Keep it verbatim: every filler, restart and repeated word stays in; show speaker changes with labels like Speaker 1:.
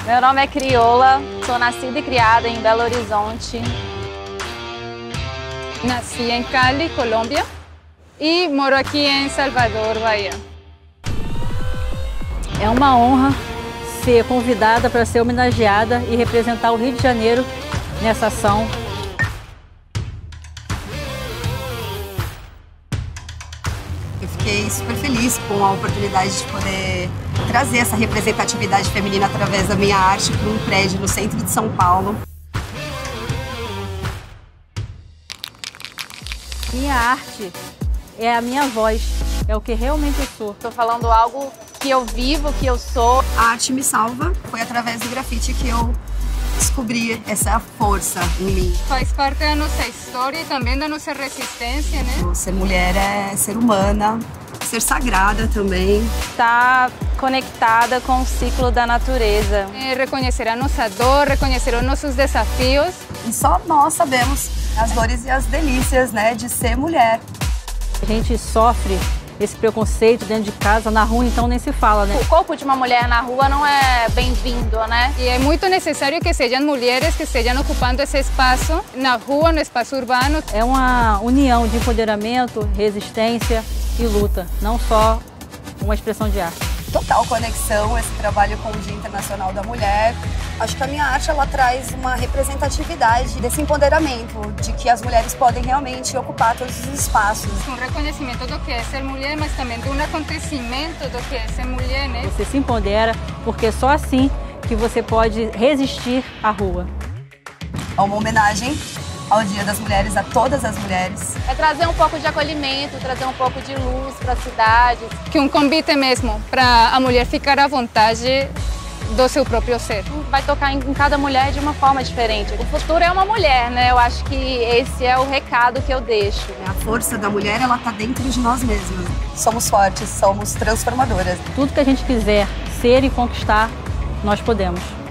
Speaker 1: Meu nome é Crioula, sou nascida e criada em Belo Horizonte.
Speaker 2: Nasci em Cali, Colômbia, e moro aqui em Salvador, Bahia.
Speaker 3: É uma honra ser convidada para ser homenageada e representar o Rio de Janeiro nessa ação.
Speaker 4: Eu fiquei super feliz com a oportunidade de poder trazer essa representatividade feminina através da minha arte para um prédio no centro de São Paulo.
Speaker 3: Minha arte é a minha voz, é o que realmente eu sou.
Speaker 1: Estou falando algo que eu vivo, que eu sou.
Speaker 4: A arte me salva. Foi através do grafite que eu descobri essa força em mim.
Speaker 2: Faz parte da nossa história e também da nossa resistência, né?
Speaker 4: Ser mulher é ser humana, ser sagrada também.
Speaker 1: Estar conectada com o ciclo da natureza.
Speaker 2: É reconhecer a nossa dor, reconhecer os nossos desafios.
Speaker 4: E só nós sabemos as dores e as delícias, né, de ser mulher.
Speaker 3: A gente sofre esse preconceito dentro de casa, na rua então nem se fala, né?
Speaker 1: O corpo de uma mulher na rua não é bem-vindo, né?
Speaker 2: E é muito necessário que sejam mulheres que estejam ocupando esse espaço na rua, no espaço urbano.
Speaker 3: É uma união de empoderamento, resistência e luta, não só uma expressão de arte.
Speaker 4: Total conexão, esse trabalho com o Dia Internacional da Mulher. Acho que a minha arte ela traz uma representatividade desse empoderamento, de que as mulheres podem realmente ocupar todos os espaços.
Speaker 2: Um reconhecimento do que é ser mulher, mas também de um acontecimento do que é ser mulher, né?
Speaker 3: Você se empodera, porque é só assim que você pode resistir à rua.
Speaker 4: É uma homenagem ao Dia das Mulheres, a todas as mulheres.
Speaker 1: É trazer um pouco de acolhimento, trazer um pouco de luz para a cidade.
Speaker 2: Que um convite mesmo para a mulher ficar à vontade do seu próprio ser.
Speaker 1: Vai tocar em cada mulher de uma forma diferente. O futuro é uma mulher, né? Eu acho que esse é o recado que eu deixo.
Speaker 4: A força da mulher, ela tá dentro de nós mesmas. Somos fortes, somos transformadoras.
Speaker 3: Tudo que a gente quiser ser e conquistar, nós podemos.